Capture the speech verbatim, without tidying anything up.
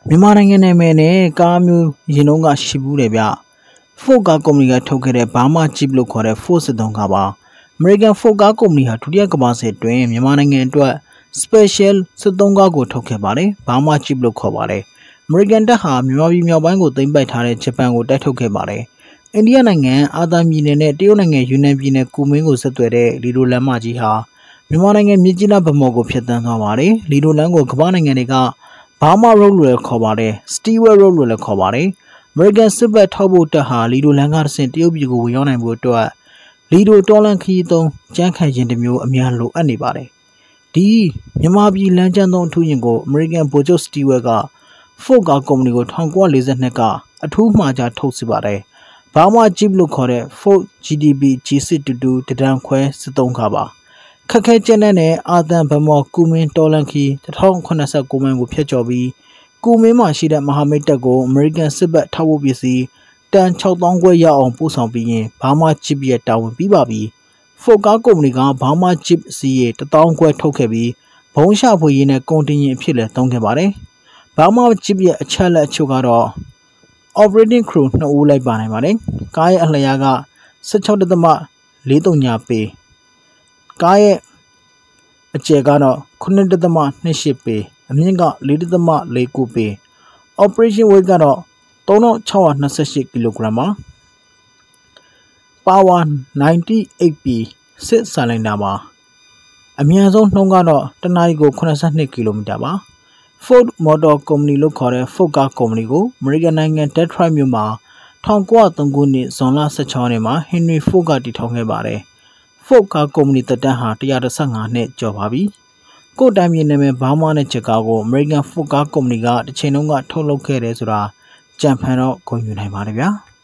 မြန်မာနိုင်ငံနာမည်နဲ့ကားမျိုးရင်တော့ကရှိဘူးတယ်ဗျ Ford ကားကုမ္ပဏီကထုတ်ခဲ့တဲ့ Burma Jeep လို့ခေါ်တဲ့ Ford စစ်သုံးကားပါ American Ford ကားကုမ္ပဏီဟာဒုတိယကမ္ဘာစစ်တွင်မြန်မာနိုင်ငံအတွက် Special စစ်သုံးကားကိုထုတ်ခဲ့ပါတယ် Burma Jeep လို့ခေါ်ပါတယ် American တပ်ဟာမြန်မာပြည်မြောက်ပိုင်းကိုသိမ်းပိုက်ထားတဲ့ဂျပန်ကိုတိုက်ထုတ်ခဲ့ပါတယ် အိန္ဒိယနိုင်ငံအာသံပြည်နယ်နဲ့တရုတ်နိုင်ငံယူနန်ပြည်နယ်ကူမင်းကိုဆက်သွယ်တဲ့လီဒိုလမ်းမကြီးဟာမြန်မာနိုင်ငံမြစ်ကြီးနားဗမော်ကိုဖြတ်သန်းသွားပါတယ်လီဒိုလမ်းကိုကမ္ဘာနိုင်ငံတွေကBurma Road လို့လည်းခေါ်ပါတယ် Stewart Road လို့လည်းခေါ်ပါတယ် American စစ်ဘက်ထောက်ပို့တပ်ဟာလီဒိုလမ်းကတဆင့်တရုတ်ပြည်ကိုဝင်ရောက်နိုင်ဖို့အတွက်လီဒိုတော်လန်ခရီးသုံးကြမ်းခံရင်တစ်မျိုးအများလိုအပ်နေပါတယ်ဒီမြန်မာပြည်လမ်းကျန်းသုံးအထူးယာဉ်ကို American ဗိုလ်ချုပ် Stewart က Ford ကားကုမ္ပဏီကို၁၉၄၂ကအထူးမှာကြားထုတ်စီပါတယ် Burma Jeep လို့ခေါ်တဲ့ Ford ဂျီ တီ ဘီ ဂျီ စစ် တူတူတဒံခွဲစစ်သုံးကားပါခက်ခဲကျက်တဲ့အာသံဗမော်ကူမင်းတော်လန်ခီ၁၉၇၉မိုင်ကိုဖျက်ကျော်ပြီးကူမင်းမှာရှိတဲ့မဟာမိတ်တပ်ကို American စစ်ဘက်ထောက်ပို့ပစ္စည်းတန်၆သောင်းခွဲရအောင်ပို့ဆောင်ပြီးရင် Burma Jeep ရဲ့တာဝန်ပြီးပါပြီ Ford ကားကုမ္ပဏီက Burma Jeep စီးရေ၁သောင်းခွဲထုတ်ခဲ့ပြီးဘုံရှာဖွေရေးနဲ့ကွန်တင်ယာဉ်အဖြစ်လည်းသုံးခဲ့ပါတယ် Burma Jeep ရဲ့အချက်လက်အချို့ကတော့ Operating Crew နှစ်ဦးလိုက်ပါနိုင်ပါတယ်ကားရဲ့အလျားက၁၆.၄၃ ပေကားရဲ့အကျယ်ကတော့ ၇.၂၈ ပေအမြင့်က ၄.၄၉ ပေ Operation Weight ကတော့၃၆၂၈ ကီလိုဂရမ်ပါ Power ၉၈ ပီ စစ်ဆာလိုင်ဒါပါအမြန်ဆုံးနှုန်းကတော့တစ်နာရီကို၇၂ကီလိုမီတာပါ Ford Motor Company လို့ခေါ်တဲ့ Ford ကားကုမ္ပဏီကို American နိုင်ငံ Detroit မြို့မှာ၁၉၀၃ခုနှစ်ဇွန်လ၁၆ရက်နေ့မှာ Henry Ford ကတည်ထောင်ခဲ့ပါတယ် Ford ကားကုမ္ပဏီသက်တမ်းဟာ၁၁၅နှစ်ကျော်ပါပြီကို့တိုင်းပြည်နာမည်ဘားမားနဲ့ချက်ကားကို American Ford ကားကုမ္ပဏီကတစ်ချိန်လုံးကထုတ်လုပ်ခဲ့တယ်ဆိုတာကြံဖန်တော့ဂုဏ်ယူနိုင်ပါတယ်ဗျာ